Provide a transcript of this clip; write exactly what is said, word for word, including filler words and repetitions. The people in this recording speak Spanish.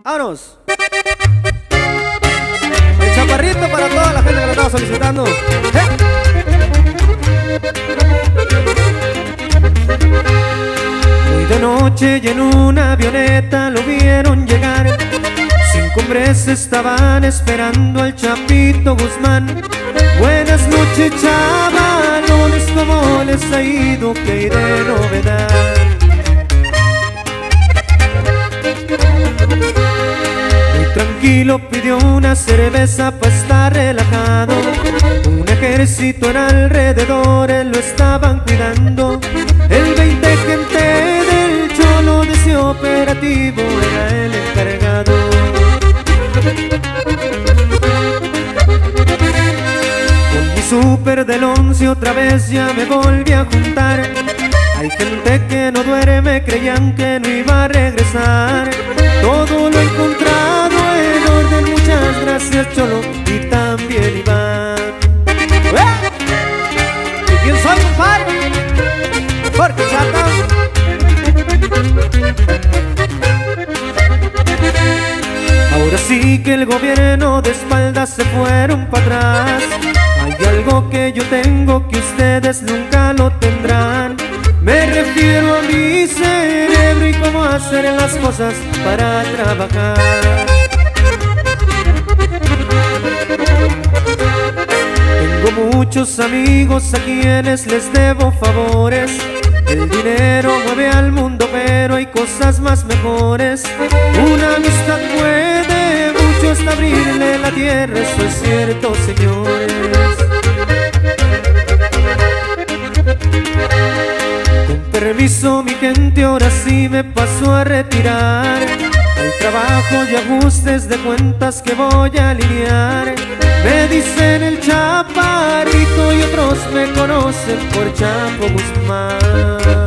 ¡Vámonos! El chaparrito para toda la gente que lo estaba solicitando. ¡Eh! Muy de noche y en una avioneta lo vieron llegar. Cinco hombres estaban esperando al Chapito Guzmán. Buenas noches, chavalones, ¿cómo les ha ido? ¿Qué hay de novedad? Muy tranquilo pidió una cerveza para estar relajado. Un ejército en alrededores lo estaban cuidando. El veinte gente del Cholo de ese operativo era el encargado. Con mi super del once otra vez ya me volví a juntar. Hay gente que no duerme, creían que no iba a regresar. Todo lo he encontrado en orden, muchas gracias Cholo y también Iván. ¡Eh! ¿Y quién soy, compadre? Porque Chata. Ahora sí que el gobierno de espaldas se fueron para atrás. Hay algo que yo tengo que ustedes nunca lo tendrán. Me refiero a mi cerebro y cómo hacer las cosas para trabajar. Tengo muchos amigos a quienes les debo favores. El dinero mueve al mundo, pero hay cosas más mejores. Una amistad puede mucho hasta abrirle la tierra, eso es cierto, señores. Con permiso, mi gente, ahora sí me paso a retirar. Hay trabajo y ajustes de cuentas que voy a alinear. Me dicen el Chaparrito y otros me conocen por Chapo Guzmán.